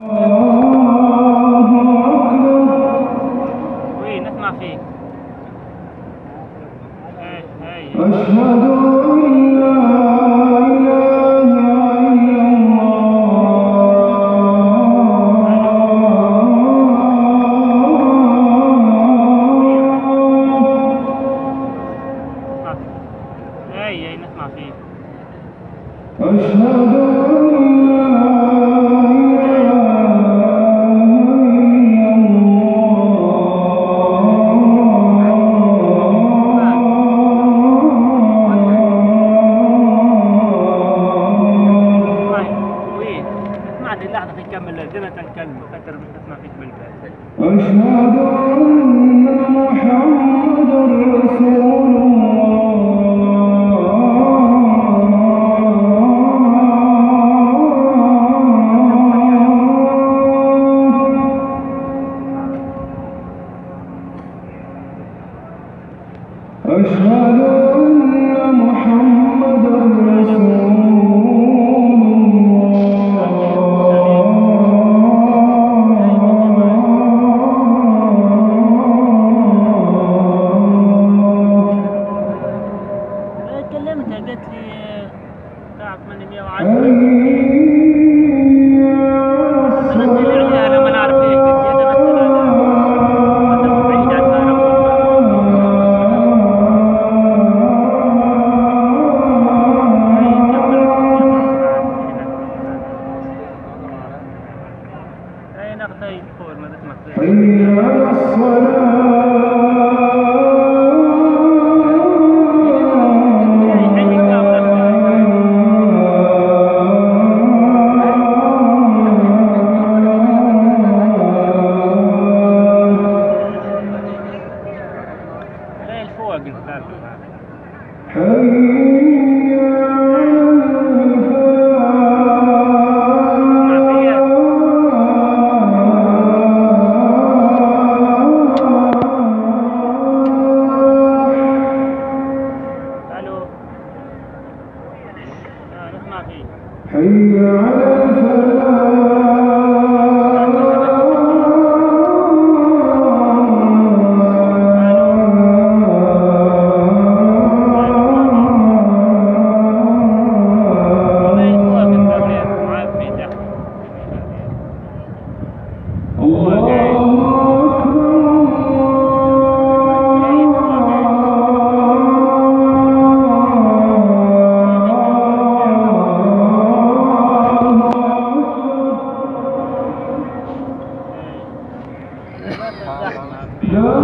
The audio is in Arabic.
وين نسمع فيك. أشهد أن لا إله إلا الله. نسمع فيك. أشهد لحظة نكمل زي نكلم فكر نسمع فيك بالبال. أشهد أن محمد رسول الله. أشهد أن محمد رسول كلمتها قالت لي ساعة 810 نزل عليها لما نعرف ايش بدي انا مثلا بعيد عن هاي نقطة فوق ما تسمع حي على الصلاة. حي على الفلاح. لا